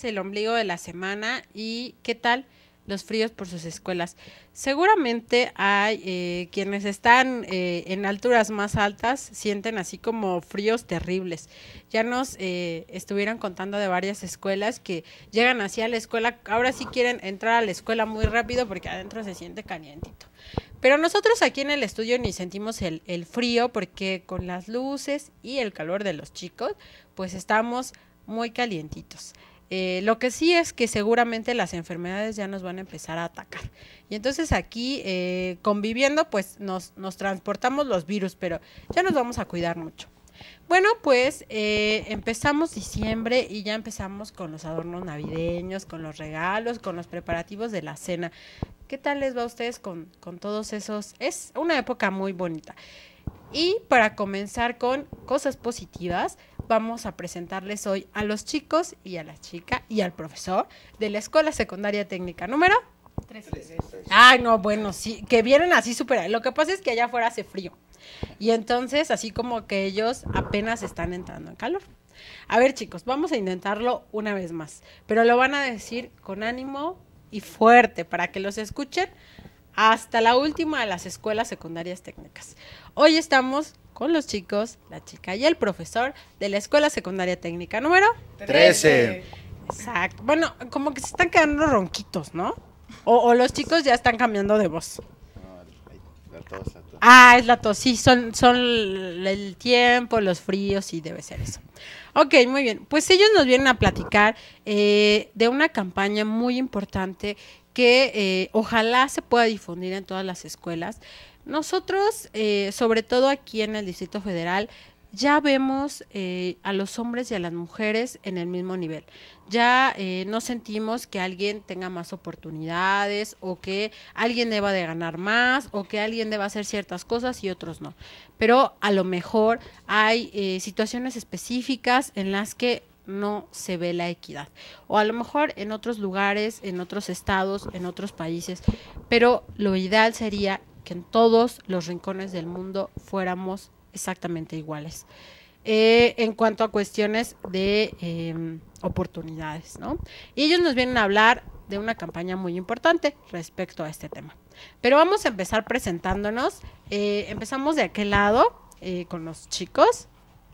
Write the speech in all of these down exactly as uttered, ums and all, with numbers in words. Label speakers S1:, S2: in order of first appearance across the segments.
S1: el ombligo de la semana y ¿qué tal los fríos por sus escuelas? Seguramente hay eh, quienes están eh, en alturas más altas, sienten así como fríos terribles. Ya nos eh, estuvieron contando de varias escuelas que llegan así a la escuela, ahora sí quieren entrar a la escuela muy rápido porque adentro se siente calientito. Pero nosotros aquí en el estudio ni sentimos el, el frío porque con las luces y el calor de los chicos, pues estamos muy calientitos. Eh, lo que sí es que seguramente las enfermedades ya nos van a empezar a atacar. Y entonces aquí eh, conviviendo, pues nos, nos transportamos los virus, pero ya nos vamos a cuidar mucho. Bueno, pues eh, empezamos diciembre y ya empezamos con los adornos navideños, con los regalos, con los preparativos de la cena. ¿Qué tal les va a ustedes con, con todos esos? Es una época muy bonita. Y para comenzar con cosas positivas, vamos a presentarles hoy a los chicos y a la chica y al profesor de la Escuela Secundaria Técnica número tres. Ay, no, bueno, sí, que vienen así súper. Lo que pasa es que allá afuera hace frío. Y entonces, así como que ellos apenas están entrando en calor. A ver, chicos, vamos a intentarlo una vez más, pero lo van a decir con ánimo y fuerte para que los escuchen hasta la última de las escuelas secundarias técnicas. Hoy estamos con los chicos, la chica y el profesor de la Escuela Secundaria Técnica número
S2: trece.
S1: Exacto. Bueno, como que se están quedando ronquitos, ¿no? O, o los chicos ya están cambiando de voz.
S2: No, la tos, la tos.
S1: Ah, es la tos, sí, son, son el tiempo, los fríos, y debe ser eso. Ok, muy bien. Pues ellos nos vienen a platicar eh, de una campaña muy importante que eh, ojalá se pueda difundir en todas las escuelas. Nosotros, eh, sobre todo aquí en el Distrito Federal, ya vemos eh, a los hombres y a las mujeres en el mismo nivel. Ya eh, no sentimos que alguien tenga más oportunidades o que alguien deba de ganar más o que alguien deba hacer ciertas cosas y otros no. Pero a lo mejor hay eh, situaciones específicas en las que no se ve la equidad. O a lo mejor en otros lugares, en otros estados, en otros países. Pero lo ideal sería que en todos los rincones del mundo fuéramos exactamente iguales. Eh, en cuanto a cuestiones de eh, oportunidades, ¿no? Y ellos nos vienen a hablar de una campaña muy importante respecto a este tema. Pero vamos a empezar presentándonos. Eh, empezamos de aquel lado eh, con los chicos.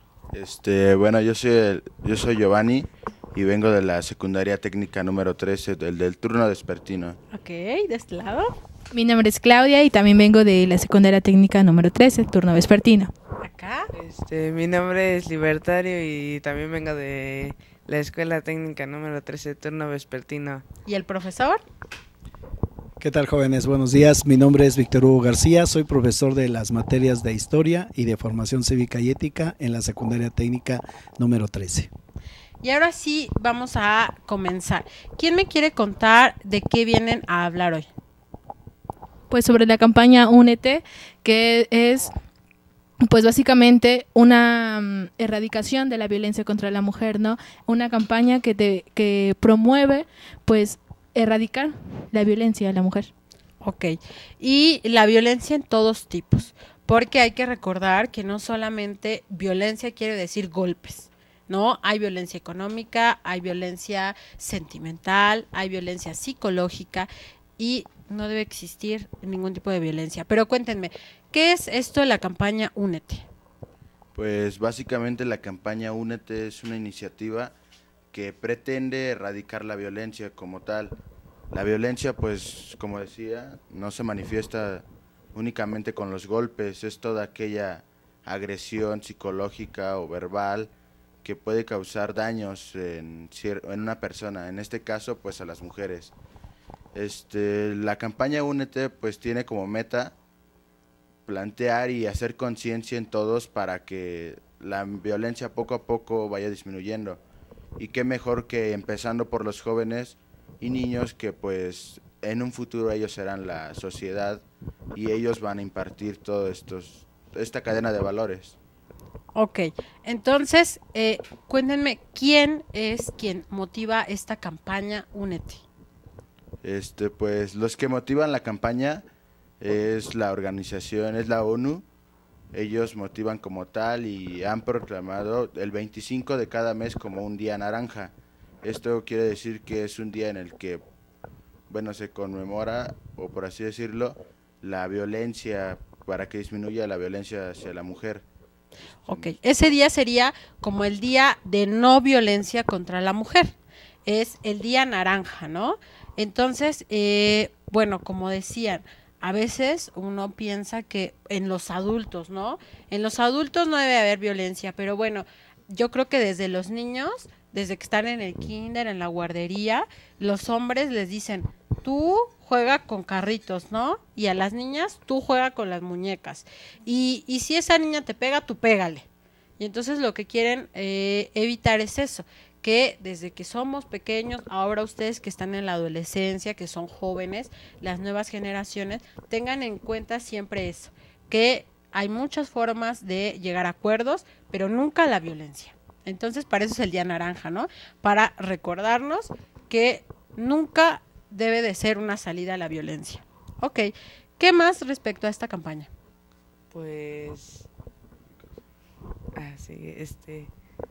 S2: Este, bueno, yo soy el- yo soy Giovanni y vengo de la secundaria técnica número trece, del, del turno vespertino.
S1: Ok, de este lado.
S3: Mi nombre es Claudia y también vengo de la secundaria técnica número trece, turno vespertino.
S1: Acá.
S4: Este, mi nombre es Libertario y también vengo de la Escuela Técnica número trece, turno vespertino.
S1: ¿Y el profesor?
S5: ¿Qué tal, jóvenes? Buenos días. Mi nombre es Víctor Hugo García, soy profesor de las materias de Historia y de Formación Cívica y Ética en la secundaria técnica número trece.
S1: Y ahora sí vamos a comenzar. ¿Quién me quiere contar de qué vienen a hablar hoy?
S3: Pues sobre la campaña Únete, que es pues básicamente una um, erradicación de la violencia contra la mujer, ¿no? Una campaña que te, que promueve pues erradicar la violencia a la mujer.
S1: Ok, y la violencia en todos tipos, porque hay que recordar que no solamente violencia quiere decir golpes, ¿no? Hay violencia económica, hay violencia sentimental, hay violencia psicológica y no debe existir ningún tipo de violencia. Pero cuéntenme, ¿qué es esto de la campaña Únete?
S2: Pues básicamente la campaña Únete es una iniciativa que pretende erradicar la violencia como tal. La violencia, pues, como decía, no se manifiesta únicamente con los golpes, es toda aquella agresión psicológica o verbal que puede causar daños en, cier- en una persona, en este caso, pues a las mujeres. Este, la campaña Únete, pues, tiene como meta plantear y hacer conciencia en todos para que la violencia poco a poco vaya disminuyendo. Y qué mejor que empezando por los jóvenes y niños que pues en un futuro ellos serán la sociedad y ellos van a impartir todo estos, esta cadena de valores.
S1: Ok, entonces, eh, cuéntenme, ¿quién es quien motiva esta campaña Únete?
S2: Este, pues los que motivan la campaña es la organización, es la ONU. Ellos motivan como tal y han proclamado el veinticinco de cada mes como un día naranja. Esto quiere decir que es un día en el que, bueno, se conmemora, o por así decirlo, la violencia, para que disminuya la violencia hacia la mujer.
S1: Ok, ese día sería como el día de no violencia contra la mujer, es el día naranja, ¿no? Entonces, eh, bueno, como decían, a veces uno piensa que en los adultos, ¿no? En los adultos no debe haber violencia, pero bueno, yo creo que desde los niños, desde que están en el kinder, en la guardería, los hombres les dicen, tú juega con carritos, ¿no? Y a las niñas, tú juega con las muñecas. Y, y si esa niña te pega, tú pégale. Y entonces lo que quieren eh, evitar es eso, que desde que somos pequeños, ahora ustedes que están en la adolescencia, que son jóvenes, las nuevas generaciones, tengan en cuenta siempre eso, que hay muchas formas de llegar a acuerdos, pero nunca la violencia. Entonces, para eso es el Día Naranja, ¿no? Para recordarnos que nunca debe de ser una salida a la violencia. Ok, ¿qué más respecto a esta campaña?
S4: Pues... Ah, sí, este...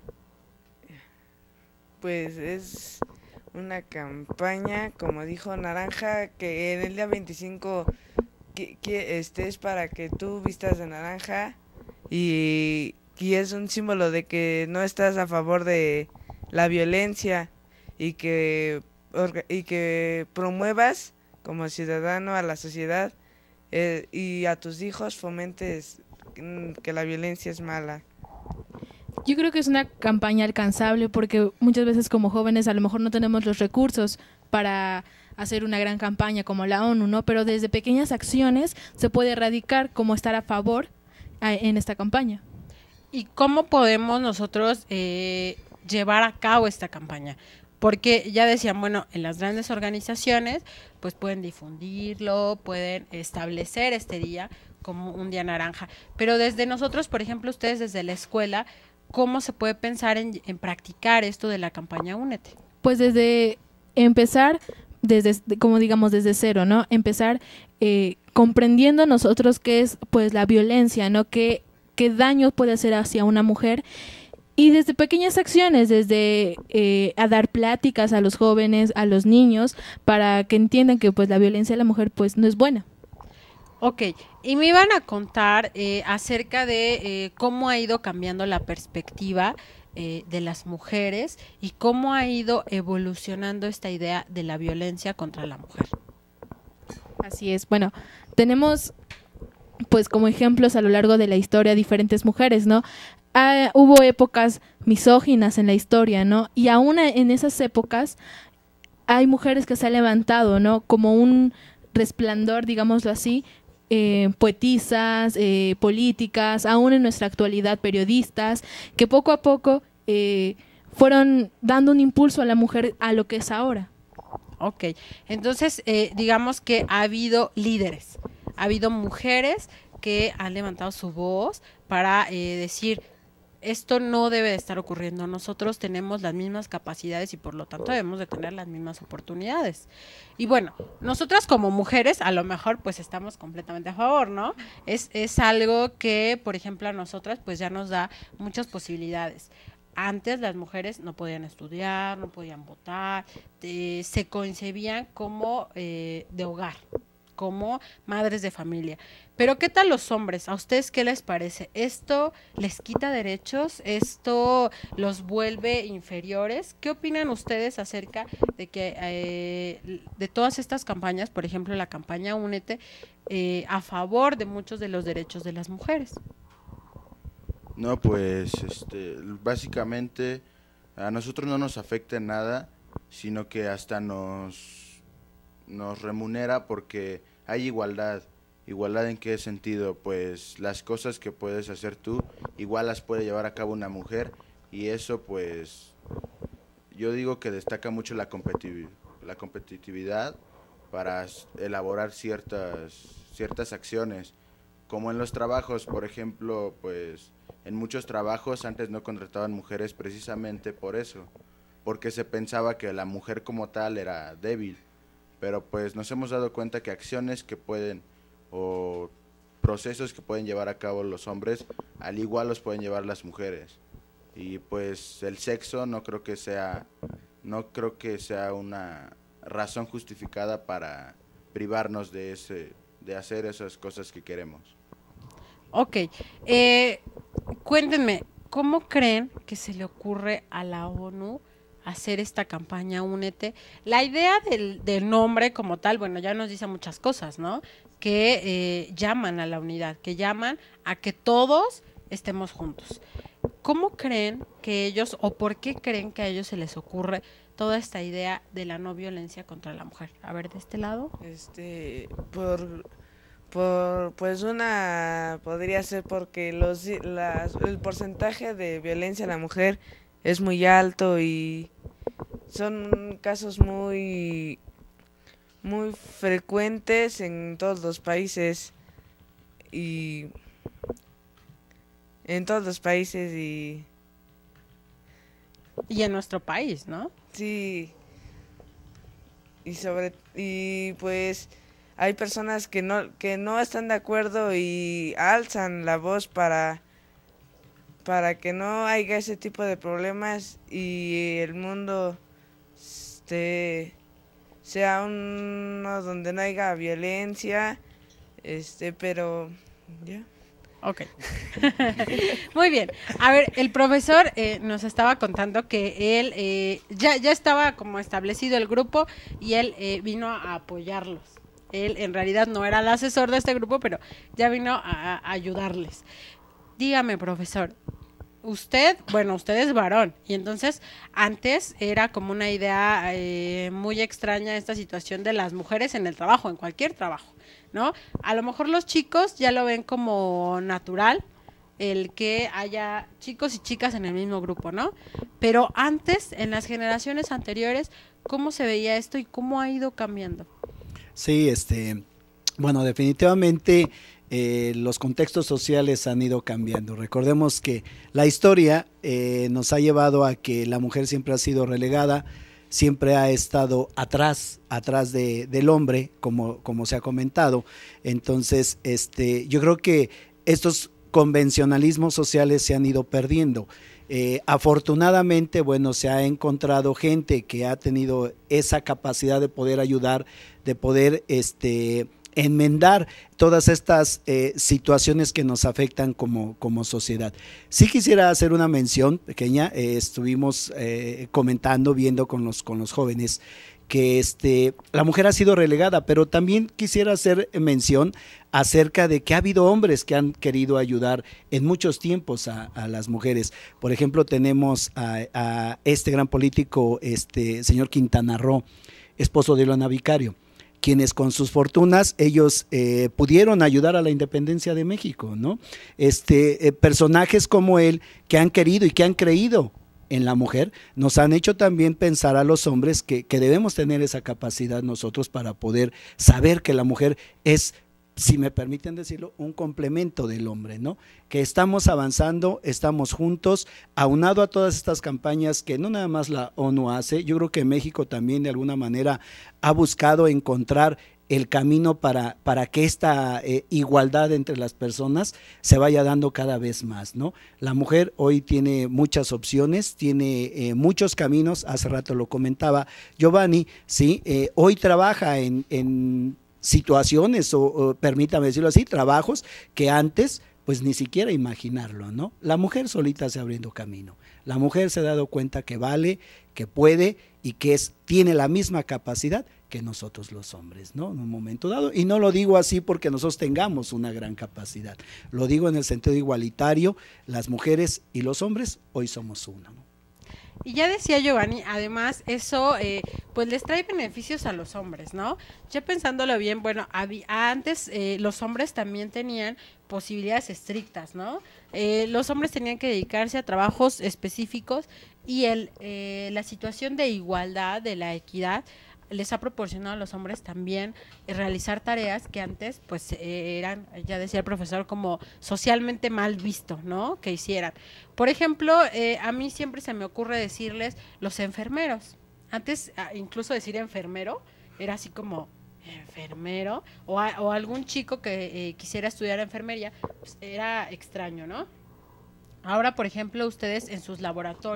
S4: Pues es una campaña, como dijo Naranja, que en el día veinticinco que, que este es para que tú vistas de naranja y, y es un símbolo de que no estás a favor de la violencia y que, y que promuevas como ciudadano a la sociedad eh, y a tus hijos fomentes que la violencia es mala.
S3: Yo creo que es una campaña alcanzable porque muchas veces como jóvenes a lo mejor no tenemos los recursos para hacer una gran campaña como la ONU, ¿no? Pero desde pequeñas acciones se puede erradicar como estar a favor a, en esta campaña.
S1: ¿Y cómo podemos nosotros eh, llevar a cabo esta campaña? Porque ya decían, bueno, en las grandes organizaciones pues pueden difundirlo, pueden establecer este día como un día naranja, pero desde nosotros, por ejemplo, ustedes desde la escuela, ¿cómo se puede pensar en, en practicar esto de la campaña Únete?
S3: Pues desde empezar, desde como digamos desde cero, ¿no? Empezar eh, comprendiendo nosotros qué es pues la violencia, ¿no? Qué, qué daño puede hacer hacia una mujer. Y desde pequeñas acciones, desde eh, a dar pláticas a los jóvenes, a los niños, para que entiendan que pues la violencia a la mujer pues no es buena.
S1: Ok, y me iban a contar eh, acerca de eh, cómo ha ido cambiando la perspectiva eh, de las mujeres y cómo ha ido evolucionando esta idea de la violencia contra la mujer.
S3: Así es, bueno, tenemos pues como ejemplos a lo largo de la historia diferentes mujeres, ¿no? Ah, hubo épocas misóginas en la historia, ¿no? Y aún en esas épocas hay mujeres que se han levantado, ¿no? Como un resplandor, digámoslo así, eh, poetisas, eh, políticas, aún en nuestra actualidad periodistas, que poco a poco eh, fueron dando un impulso a la mujer a lo que es ahora.
S1: Ok, entonces eh, digamos que ha habido líderes, ha habido mujeres que han levantado su voz para eh, decir, esto no debe de estar ocurriendo, nosotros tenemos las mismas capacidades y por lo tanto debemos de tener las mismas oportunidades. Y bueno, nosotras como mujeres a lo mejor pues estamos completamente a favor, ¿no? Es, es algo que, por ejemplo, a nosotras pues ya nos da muchas posibilidades. Antes las mujeres no podían estudiar, no podían votar, eh, se concebían como eh, de hogar, como madres de familia. Pero ¿qué tal los hombres? ¿A ustedes qué les parece? ¿Esto les quita derechos? ¿Esto los vuelve inferiores? ¿Qué opinan ustedes acerca de que eh, de todas estas campañas, por ejemplo la campaña Únete, eh, a favor de muchos de los derechos de las mujeres?
S2: No, pues este, básicamente a nosotros no nos afecta en nada, sino que hasta nos, nos remunera porque hay igualdad. ¿Igualdad en qué sentido? Pues las cosas que puedes hacer tú, igual las puede llevar a cabo una mujer y eso pues yo digo que destaca mucho la competitividad, la competitividad para elaborar ciertas, ciertas acciones. Como en los trabajos, por ejemplo, pues en muchos trabajos antes no contrataban mujeres precisamente por eso, porque se pensaba que la mujer como tal era débil, pero pues nos hemos dado cuenta que acciones que pueden o procesos que pueden llevar a cabo los hombres, al igual los pueden llevar las mujeres. Y pues el sexo no creo que sea no creo que sea una razón justificada para privarnos de ese, de hacer esas cosas que queremos.
S1: Ok, eh, cuéntenme, ¿cómo creen que se le ocurre a la ONU hacer esta campaña Únete? La idea del, del nombre como tal, bueno, ya nos dice muchas cosas, ¿no? Que eh, llaman a la unidad, que llaman a que todos estemos juntos. ¿Cómo creen que ellos, o por qué creen que a ellos se les ocurre toda esta idea de la no violencia contra la mujer? A ver, de este lado.
S4: Este, por, por, pues una, podría ser porque los, las, el porcentaje de violencia a la mujer es muy alto y son casos muy, muy frecuentes en todos los países y en todos los países y
S1: Y en nuestro país, ¿no?
S4: sí, y sobre y pues hay personas que no que no están de acuerdo y alzan la voz para para que no haya ese tipo de problemas y el mundo este sea uno donde no haya violencia, este, pero ya.
S1: Ok. Muy bien. A ver, el profesor eh, nos estaba contando que él eh, ya, ya estaba como establecido el grupo y él eh, vino a apoyarlos. Él en realidad no era el asesor de este grupo, pero ya vino a, a ayudarles. Dígame, profesor, usted, bueno, usted es varón y entonces antes era como una idea eh, muy extraña esta situación de las mujeres en el trabajo, en cualquier trabajo, ¿no? A lo mejor los chicos ya lo ven como natural el que haya chicos y chicas en el mismo grupo, ¿no? Pero antes, en las generaciones anteriores, ¿cómo se veía esto y cómo ha ido cambiando?
S5: Sí, este, bueno, definitivamente eh, los contextos sociales han ido cambiando. Recordemos que la historia eh, nos ha llevado a que la mujer siempre ha sido relegada, siempre ha estado atrás, atrás de, del hombre, como, como se ha comentado. Entonces, este, yo creo que estos convencionalismos sociales se han ido perdiendo. Eh, afortunadamente, bueno, se ha encontrado gente que ha tenido esa capacidad de poder ayudar, de poder este, enmendar todas estas eh, situaciones que nos afectan como, como sociedad. Sí quisiera hacer una mención pequeña, eh, estuvimos eh, comentando, viendo con los, con los jóvenes, que este, la mujer ha sido relegada, pero también quisiera hacer mención acerca de que ha habido hombres que han querido ayudar en muchos tiempos a, a las mujeres. Por ejemplo, tenemos a, a este gran político, este señor Quintana Roo, esposo de Ilona Vicario, quienes con sus fortunas ellos eh, pudieron ayudar a la independencia de México, ¿no? Este, eh, personajes como él que han querido y que han creído en la mujer, nos han hecho también pensar a los hombres que, que debemos tener esa capacidad nosotros para poder saber que la mujer es, si me permiten decirlo, un complemento del hombre, ¿no? Que estamos avanzando, estamos juntos, aunado a todas estas campañas que no nada más la ONU hace, yo creo que México también de alguna manera ha buscado encontrar el camino para, para que esta eh, igualdad entre las personas se vaya dando cada vez más, ¿no? La mujer hoy tiene muchas opciones, tiene eh, muchos caminos, hace rato lo comentaba Giovanni, ¿sí? Eh, hoy trabaja en, en situaciones, o, o permítame decirlo así, trabajos que antes pues ni siquiera imaginarlo, ¿no? La mujer solita se abriendo camino, la mujer se ha dado cuenta que vale, que puede y que es, tiene la misma capacidad que nosotros los hombres, ¿no? En un momento dado, y no lo digo así porque nosotros tengamos una gran capacidad, lo digo en el sentido igualitario, las mujeres y los hombres hoy somos uno, ¿no?
S1: Y ya decía Giovanni, además eso eh, pues les trae beneficios a los hombres, ¿no? Ya pensándolo bien, bueno, había, antes eh, los hombres también tenían posibilidades estrictas, ¿no? Eh, los hombres tenían que dedicarse a trabajos específicos y el, eh, la situación de igualdad, de la equidad, les ha proporcionado a los hombres también eh, realizar tareas que antes pues eh, eran, ya decía el profesor, como socialmente mal visto, ¿no? Que hicieran. Por ejemplo, eh, a mí siempre se me ocurre decirles los enfermeros. Antes, incluso decir enfermero era así como enfermero o, a, o algún chico que eh, quisiera estudiar enfermería, pues era extraño, ¿no? Ahora, por ejemplo, ustedes en sus laboratorios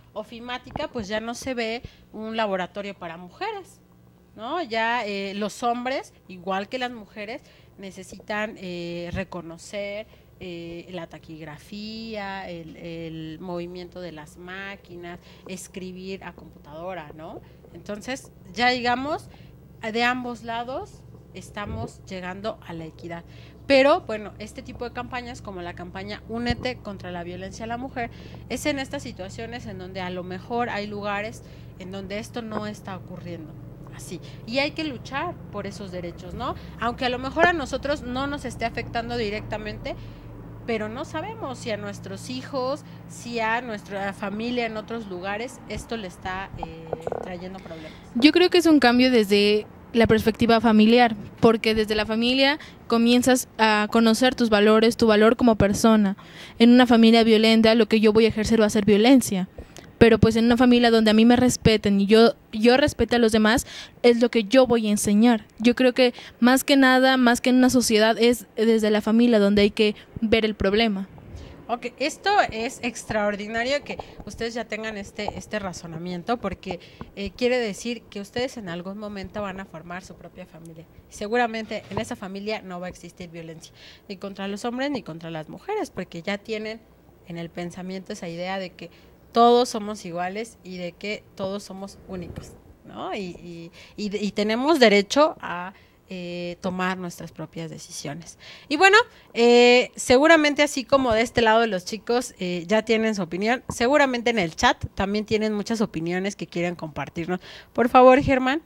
S1: ofimática, pues ya no se ve un laboratorio para mujeres, ¿no? Ya eh, los hombres, igual que las mujeres, necesitan eh, reconocer eh, la taquigrafía, el, el movimiento de las máquinas, escribir a computadora, ¿no? Entonces, ya digamos, de ambos lados estamos llegando a la equidad. Pero, bueno, este tipo de campañas, como la campaña Únete contra la violencia a la mujer, es en estas situaciones en donde a lo mejor hay lugares en donde esto no está ocurriendo así. Y hay que luchar por esos derechos, ¿no? Aunque a lo mejor a nosotros no nos esté afectando directamente, pero no sabemos si a nuestros hijos, si a nuestra familia en otros lugares, esto le está eh, trayendo problemas.
S3: Yo creo que es un cambio desde la perspectiva familiar, porque desde la familia comienzas a conocer tus valores, tu valor como persona. En una familia violenta lo que yo voy a ejercer va a ser violencia, pero pues en una familia donde a mí me respeten y yo yo respete a los demás, es lo que yo voy a enseñar. Yo creo que más que nada, más que en una sociedad, es desde la familia donde hay que ver el problema.
S1: Ok, esto es extraordinario que ustedes ya tengan este, este razonamiento, porque eh, quiere decir que ustedes en algún momento van a formar su propia familia. Y seguramente en esa familia no va a existir violencia, ni contra los hombres ni contra las mujeres, porque ya tienen en el pensamiento esa idea de que todos somos iguales y de que todos somos únicos, ¿no? Y, y, y, y tenemos derecho a Eh, tomar nuestras propias decisiones. Y bueno, eh, seguramente así como de este lado de los chicos eh, ya tienen su opinión, seguramente en el chat también tienen muchas opiniones que quieren compartirnos. Por favor, Germán.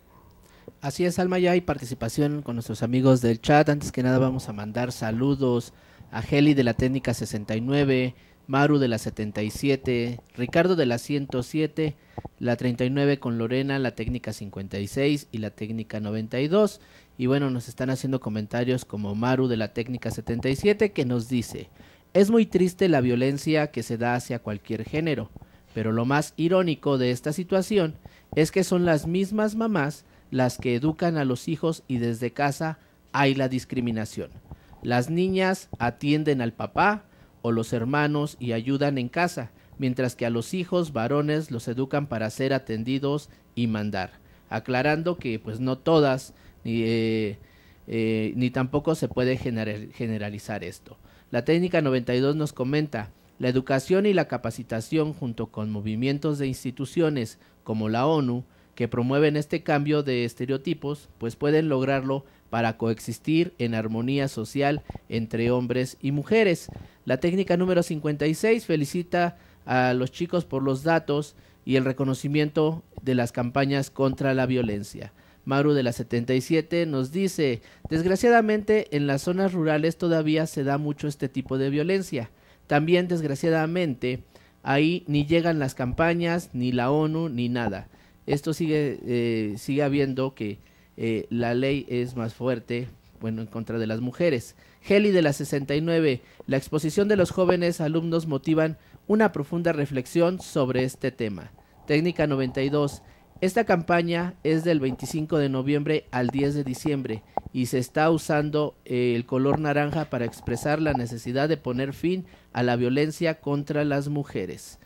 S6: Así es, Alma, ya hay participación con nuestros amigos del chat. Antes que nada vamos a mandar saludos a Heli de la técnica sesenta y nueve, Maru de la setenta y siete, Ricardo de la ciento siete, la treinta y nueve con Lorena, la técnica cincuenta y seis y la técnica noventa y dos. Y bueno, nos están haciendo comentarios como Maru de la técnica setenta y siete, que nos dice: es muy triste la violencia que se da hacia cualquier género, pero lo más irónico de esta situación es que son las mismas mamás las que educan a los hijos y desde casa hay la discriminación. Las niñas atienden al papá o los hermanos y ayudan en casa, mientras que a los hijos varones los educan para ser atendidos y mandar, aclarando que pues no todas ni, eh, eh, ni tampoco se puede general, generalizar esto. La técnica noventa y dos nos comenta: la educación y la capacitación junto con movimientos de instituciones como la ONU que promueven este cambio de estereotipos, pues pueden lograrlo para coexistir en armonía social entre hombres y mujeres. La técnica número cincuenta y seis felicita a los chicos por los datos y el reconocimiento de las campañas contra la violencia. Maru de la setenta y siete nos dice: desgraciadamente en las zonas rurales todavía se da mucho este tipo de violencia. También desgraciadamente ahí ni llegan las campañas, ni la ONU, ni nada. Esto sigue, eh, sigue habiendo que eh, la ley es más fuerte, bueno, en contra de las mujeres. Heli de la sesenta y nueve, la exposición de los jóvenes alumnos motivan una profunda reflexión sobre este tema. Técnica noventa y dos, esta campaña es del veinticinco de noviembre al diez de diciembre y se está usando eh, el color naranja para expresar la necesidad de poner fin a la violencia contra las mujeres.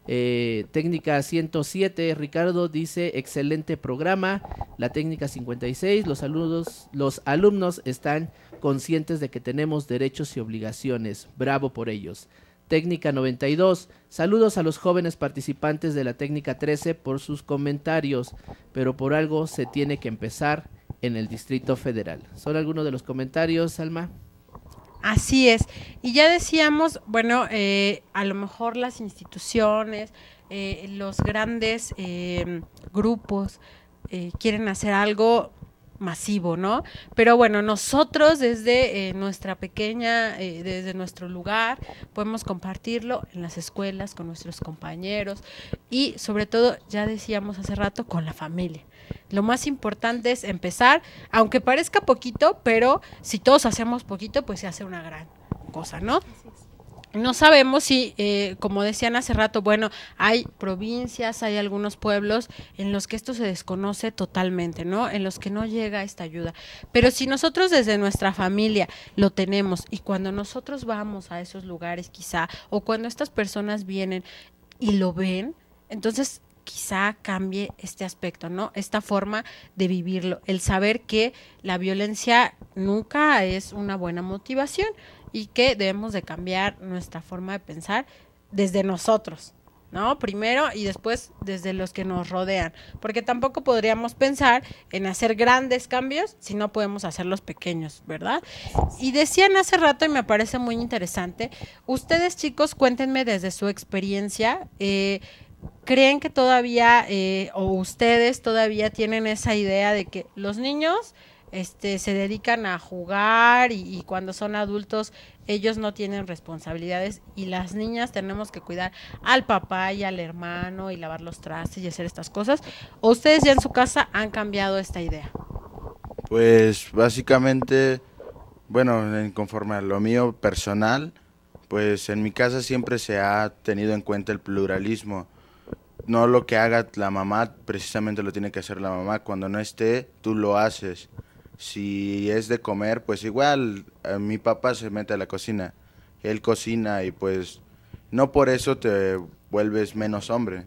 S6: Eh, técnica ciento siete, Ricardo dice: excelente programa. La técnica cincuenta y seis, los alumnos, los alumnos están conscientes de que tenemos derechos y obligaciones, bravo por ellos. Técnica noventa y dos, saludos a los jóvenes participantes de la técnica trece por sus comentarios, pero por algo se tiene que empezar en el Distrito Federal. ¿Son algunos de los comentarios, Alma?
S1: Así es, y ya decíamos, bueno, eh, a lo mejor las instituciones, eh, los grandes eh, grupos eh, quieren hacer algo masivo, ¿no? Pero bueno, nosotros desde eh, nuestra pequeña, eh, desde nuestro lugar, podemos compartirlo en las escuelas, con nuestros compañeros y sobre todo, ya decíamos hace rato, con la familia. Lo más importante es empezar, aunque parezca poquito, pero si todos hacemos poquito, pues se hace una gran cosa, ¿no? No sabemos si, eh, como decían hace rato, bueno, hay provincias, hay algunos pueblos en los que esto se desconoce totalmente, ¿no? En los que no llega esta ayuda. Pero si nosotros desde nuestra familia lo tenemos y cuando nosotros vamos a esos lugares quizá, o cuando estas personas vienen y lo ven, Entonces, quizá cambie este aspecto, ¿no? Esta forma de vivirlo, el saber que la violencia nunca es una buena motivación y que debemos de cambiar nuestra forma de pensar desde nosotros, ¿no? Primero y después desde los que nos rodean, porque tampoco podríamos pensar en hacer grandes cambios si no podemos hacerlos pequeños, ¿verdad? Y decían hace rato, y me parece muy interesante, ustedes chicos, cuéntenme desde su experiencia, eh, ¿creen que todavía, eh, o ustedes todavía tienen esa idea de que los niños este, se dedican a jugar y, y cuando son adultos ellos no tienen responsabilidades y las niñas tenemos que cuidar al papá y al hermano y lavar los trastes y hacer estas cosas? ¿O ustedes ya en su casa han cambiado esta idea?
S2: Pues básicamente, bueno, en conforme a lo mío personal, pues en mi casa siempre se ha tenido en cuenta el pluralismo. No lo que haga la mamá, precisamente lo tiene que hacer la mamá. Cuando no esté, tú lo haces. Si es de comer, pues igual, a mi papá se mete a la cocina. Él cocina y pues no por eso te vuelves menos hombre.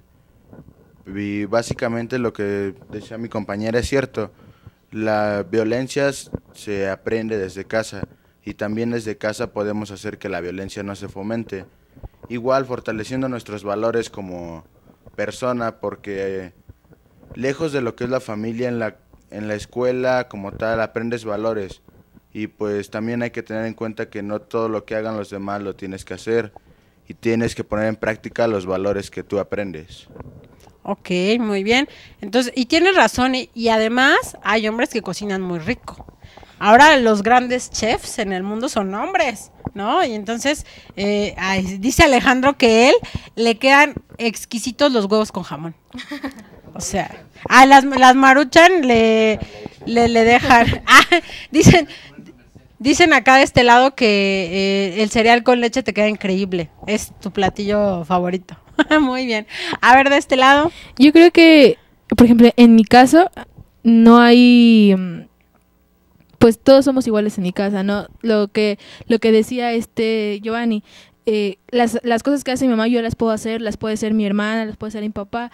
S2: Y básicamente lo que decía mi compañera es cierto. La violencia se aprende desde casa y también desde casa podemos hacer que la violencia no se fomente. Igual fortaleciendo nuestros valores como persona, porque eh, lejos de lo que es la familia, en la, en la escuela como tal aprendes valores y pues también hay que tener en cuenta que no todo lo que hagan los demás lo tienes que hacer y tienes que poner en práctica los valores que tú aprendes.
S1: Ok, muy bien. Entonces, y tienes razón, y, y además hay hombres que cocinan muy rico. Ahora los grandes chefs en el mundo son hombres, ¿no? Y entonces eh, ay, dice Alejandro que él le quedan exquisitos los huevos con jamón. O sea, a las, las Maruchan le, le, le dejan. Ah, dicen, dicen acá de este lado que eh, el cereal con leche te queda increíble. Es tu platillo favorito. Muy bien. A ver, de este lado.
S3: Yo creo que, por ejemplo, en mi caso, no hay, pues todos somos iguales en mi casa, ¿no? Lo que, lo que decía este Giovanni, eh, las, las cosas que hace mi mamá yo las puedo hacer, las puede hacer mi hermana, las puede hacer mi papá.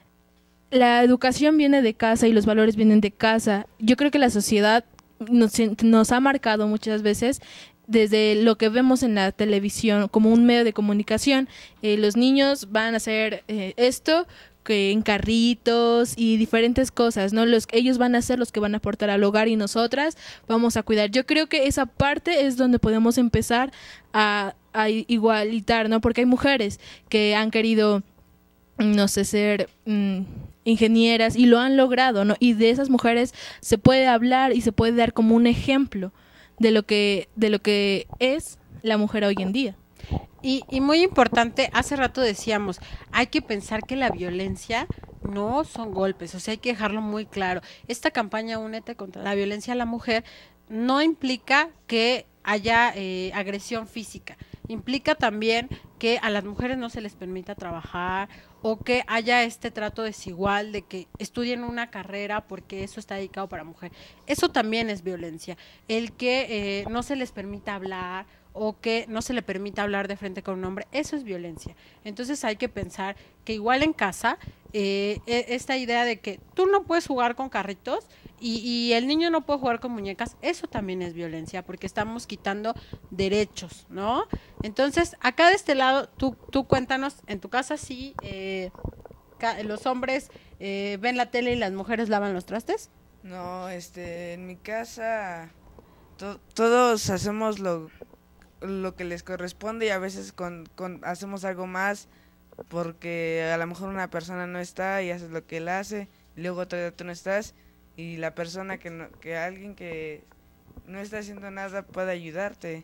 S3: La educación viene de casa y los valores vienen de casa. Yo creo que la sociedad nos, nos ha marcado muchas veces desde lo que vemos en la televisión como un medio de comunicación. Eh, los niños van a hacer eh, esto que en carritos y diferentes cosas, ¿no? Los, ellos van a ser los que van a aportar al hogar y nosotras vamos a cuidar. Yo creo que esa parte es donde podemos empezar a, a igualitar, ¿no? Porque hay mujeres que han querido, no sé, ser mmm, ingenieras y lo han logrado, ¿no? Y de esas mujeres se puede hablar y se puede dar como un ejemplo de lo que de lo que es la mujer hoy en día.
S1: Y, y muy importante, hace rato decíamos, hay que pensar que la violencia no son golpes, o sea, hay que dejarlo muy claro. Esta campaña Únete contra la violencia a la mujer no implica que haya eh, agresión física, implica también que a las mujeres no se les permita trabajar o que haya este trato desigual de que estudien una carrera porque eso está dedicado para mujer. Eso también es violencia. El que eh, no se les permita hablar o que no se le permita hablar de frente con un hombre, eso es violencia. Entonces hay que pensar que igual en casa, eh, esta idea de que tú no puedes jugar con carritos y, y el niño no puede jugar con muñecas, eso también es violencia, porque estamos quitando derechos, ¿no? Entonces, acá de este lado, tú, tú cuéntanos, en tu casa sí, eh, los hombres eh, ven la tele y las mujeres lavan los trastes.
S4: No, este, en mi casa to- todos hacemos lo lo que les corresponde y a veces con, con hacemos algo más porque a lo mejor una persona no está y haces lo que él hace y luego otro día tú no estás y la persona que no, que alguien que no está haciendo nada puede ayudarte.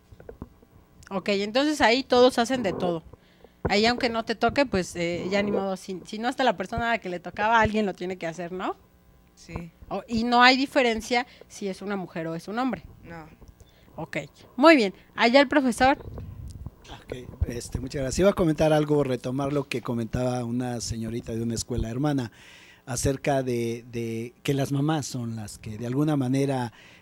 S1: Ok, entonces ahí todos hacen de todo. Ahí aunque no te toque, pues eh, ya ni modo, si, si no está la persona a la que le tocaba, alguien lo tiene que hacer, ¿no?
S4: Sí.
S1: Oh, y no hay diferencia si es una mujer o es un hombre.
S4: No.
S1: Ok, muy bien. Allá el profesor.
S5: Okay, este, muchas gracias. Iba a comentar algo, retomar lo que comentaba una señorita de una escuela hermana acerca de, de que las mamás son las que de alguna manera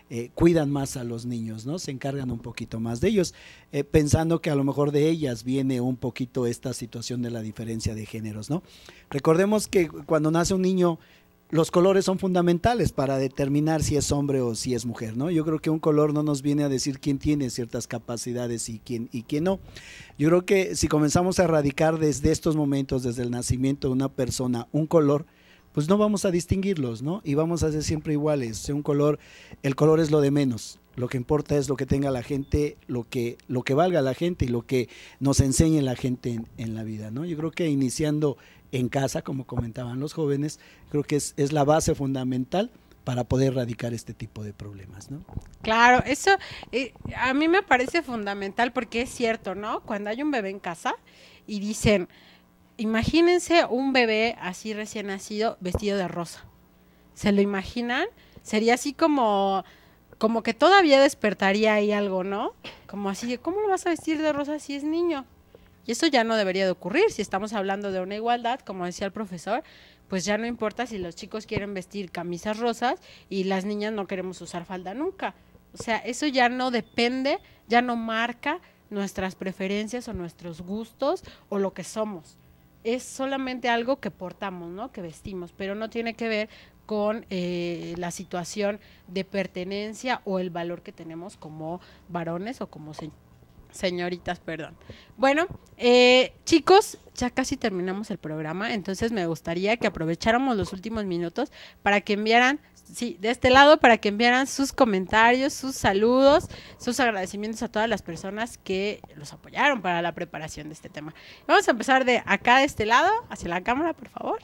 S5: eh, cuidan más a los niños, ¿no? Se encargan un poquito más de ellos, eh, pensando que a lo mejor de ellas viene un poquito esta situación de la diferencia de géneros, ¿no? Recordemos que cuando nace un niño, los colores son fundamentales para determinar si es hombre o si es mujer, ¿no? Yo creo que un color no nos viene a decir quién tiene ciertas capacidades y quién, y quién no. Yo creo que si comenzamos a erradicar desde estos momentos, desde el nacimiento de una persona, un color, pues no vamos a distinguirlos, ¿no? Y vamos a ser siempre iguales. Un color, el color es lo de menos. Lo que importa es lo que tenga la gente, lo que, lo que valga la gente y lo que nos enseñe la gente en, en la vida, ¿no? Yo creo que iniciando en casa, como comentaban los jóvenes, creo que es, es la base fundamental para poder erradicar este tipo de problemas, ¿no?
S1: Claro, eso eh, a mí me parece fundamental porque es cierto, ¿no? Cuando hay un bebé en casa y dicen, imagínense un bebé así recién nacido vestido de rosa. ¿Se lo imaginan? Sería así como, como que todavía despertaría ahí algo, ¿no? Como así, ¿cómo lo vas a vestir de rosa si es niño? Y eso ya no debería de ocurrir. Si estamos hablando de una igualdad, como decía el profesor, pues ya no importa si los chicos quieren vestir camisas rosas y las niñas no queremos usar falda nunca. O sea, eso ya no depende, ya no marca nuestras preferencias o nuestros gustos o lo que somos. Es solamente algo que portamos, ¿no? Que vestimos, pero no tiene que ver con eh, la situación de pertenencia o el valor que tenemos como varones o como se señoritas, perdón. Bueno, eh, chicos, ya casi terminamos el programa, entonces me gustaría que aprovecháramos los últimos minutos para que enviaran, sí, de este lado, para que enviaran sus comentarios, sus saludos, sus agradecimientos a todas las personas que los apoyaron para la preparación de este tema. Vamos a empezar de acá, de este lado, hacia la cámara, por favor.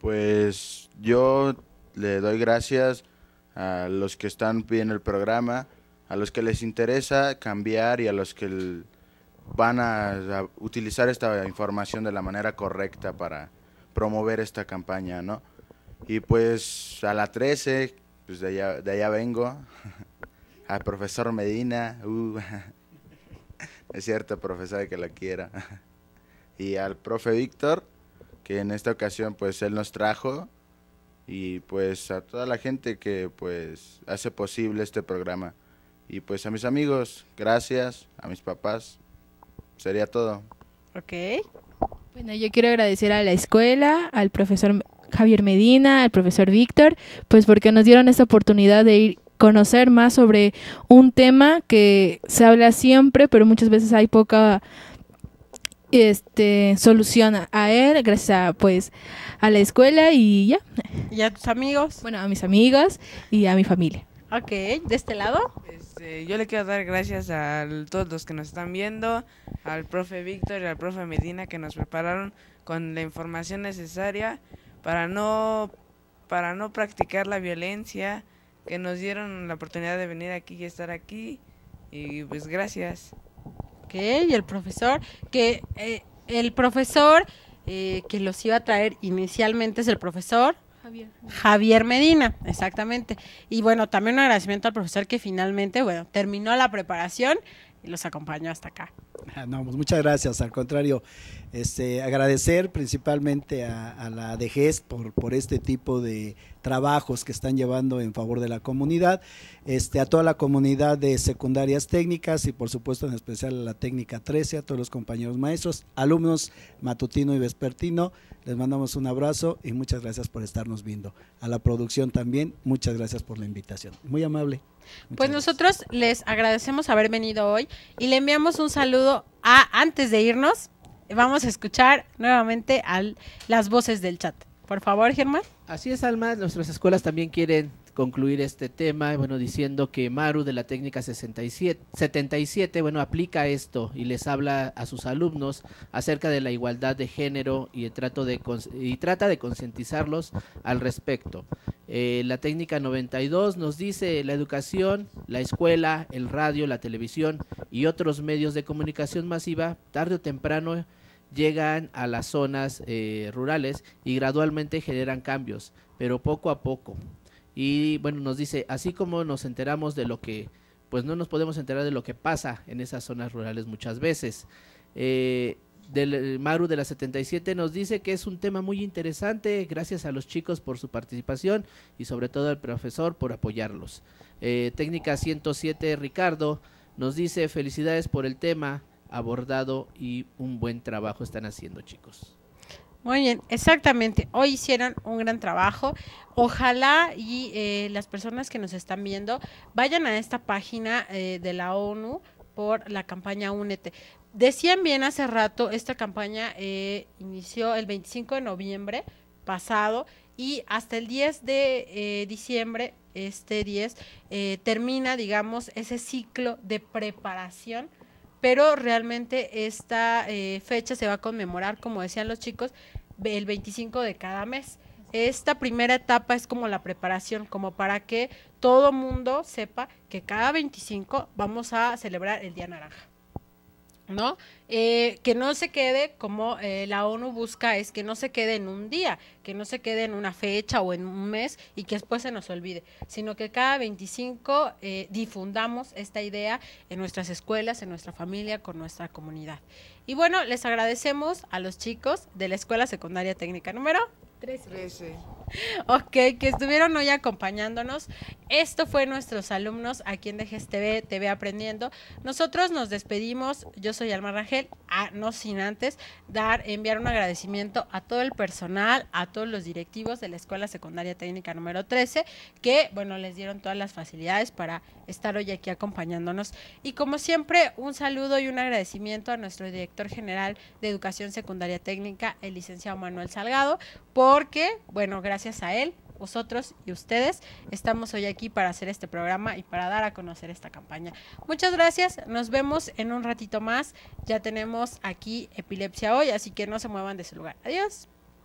S2: Pues yo le doy gracias a los que están viendo el programa, a los que les interesa cambiar y a los que el, van a, a utilizar esta información de la manera correcta para promover esta campaña, ¿no? Y pues a la trece, pues de allá, de allá vengo, al profesor Medina, uh, es cierto, profesor, que la quiera, y al profe Víctor, que en esta ocasión pues él nos trajo, y pues a toda la gente que pues hace posible este programa. Y pues a mis amigos, gracias, a mis papás, sería todo.
S1: Ok.
S3: Bueno, yo quiero agradecer a la escuela, al profesor Javier Medina, al profesor Víctor, pues porque nos dieron esta oportunidad de ir conocer más sobre un tema que se habla siempre, pero muchas veces hay poca este solución a él, gracias a, pues a la escuela y ya.
S1: ¿Y a tus amigos?
S3: Bueno, a mis amigas y a mi familia.
S1: Ok, ¿de este lado?
S4: Este, yo le quiero dar gracias a todos los que nos están viendo, al profe Víctor y al profe Medina que nos prepararon con la información necesaria para no, para no practicar la violencia, que nos dieron la oportunidad de venir aquí y estar aquí, y pues gracias.
S1: Ok, y el profesor, que eh, el profesor eh, que los iba a traer inicialmente es el profesor
S3: Javier.
S1: Javier Medina, exactamente. Y bueno, también un agradecimiento al profesor que finalmente, bueno, terminó la preparación y los acompañó hasta acá.
S5: No, pues muchas gracias, al contrario, este, agradecer principalmente a, a la D G E S por, por este tipo de trabajos que están llevando en favor de la comunidad, este, a toda la comunidad de secundarias técnicas y por supuesto en especial a la técnica trece, a todos los compañeros maestros, alumnos matutino y vespertino, les mandamos un abrazo y muchas gracias por estarnos viendo. A la producción también, muchas gracias por la invitación, muy amable. Muchas
S1: Pues
S5: gracias.
S1: nosotros les agradecemos haber venido hoy y le enviamos un saludo a, antes de irnos, vamos a escuchar nuevamente a las voces del chat. Por favor, Germán.
S6: Así es, Alma, nuestras escuelas también quieren concluir este tema, bueno, diciendo que Maru de la técnica sesenta y siete, setenta y siete, bueno, aplica esto y les habla a sus alumnos acerca de la igualdad de género y, el trato de, y trata de concientizarlos al respecto. Eh, la técnica noventa y dos nos dice la educación, la escuela, el radio, la televisión y otros medios de comunicación masiva, tarde o temprano, llegan a las zonas eh, rurales y gradualmente generan cambios, pero poco a poco. Y bueno, nos dice, así como nos enteramos de lo que, pues no nos podemos enterar de lo que pasa en esas zonas rurales muchas veces. Eh, del Maru de la setenta y siete nos dice que es un tema muy interesante, gracias a los chicos por su participación y sobre todo al profesor por apoyarlos. Eh, técnica ciento siete Ricardo nos dice felicidades por el tema abordado y un buen trabajo están haciendo, chicos.
S1: Muy bien, exactamente. Hoy hicieron un gran trabajo. Ojalá y eh, las personas que nos están viendo vayan a esta página eh, de la ONU por la campaña Únete. Decían bien hace rato, esta campaña eh, inició el veinticinco de noviembre pasado y hasta el diez de eh, diciembre, este diez, eh, termina, digamos, ese ciclo de preparación, pero realmente esta eh, fecha se va a conmemorar, como decían los chicos, el veinticinco de cada mes. Esta primera etapa es como la preparación, como para que todo mundo sepa que cada veinticinco vamos a celebrar el Día Naranja, ¿no? Eh, que no se quede como eh, la ONU busca, es que no se quede en un día, que no se quede en una fecha o en un mes y que después se nos olvide, sino que cada veinticinco eh, difundamos esta idea en nuestras escuelas, en nuestra familia, con nuestra comunidad. Y bueno, les agradecemos a los chicos de la Escuela Secundaria Técnica número
S4: trece.
S1: Ok, que estuvieron hoy acompañándonos. Esto fue nuestros alumnos aquí en D G S T V, T V Aprendiendo. Nosotros nos despedimos. Yo soy Alma Rangel, ah, no sin antes dar, enviar un agradecimiento a todo el personal, a todos los directivos de la Escuela Secundaria Técnica número trece, que, bueno, les dieron todas las facilidades para estar hoy aquí acompañándonos. Y como siempre, un saludo y un agradecimiento a nuestro director general de Educación Secundaria Técnica, el licenciado Manuel Salgado, porque, bueno, gracias a él, vosotros y ustedes estamos hoy aquí para hacer este programa y para dar a conocer esta campaña. Muchas gracias, nos vemos en un ratito más. Ya tenemos aquí Epilepsia Hoy, así que no se muevan de su lugar. Adiós.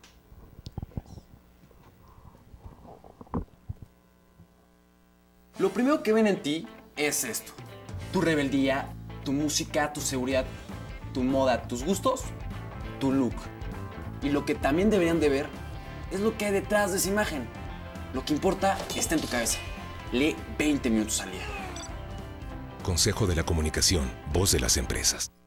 S7: Lo primero que ven en ti es esto: tu rebeldía, tu música, tu seguridad, tu moda, tus gustos, tu look. Y lo que también deberían de ver es lo que hay detrás de esa imagen. Lo que importa está en tu cabeza. Lee veinte minutos al día.
S8: Consejo de la Comunicación, voz de las empresas.